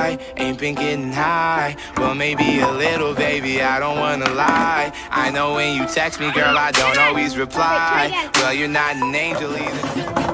I ain't been getting high. Well, maybe a little, baby, I don't wanna lie. I know when you text me, girl, I don't always reply. Well, you're not an angel either.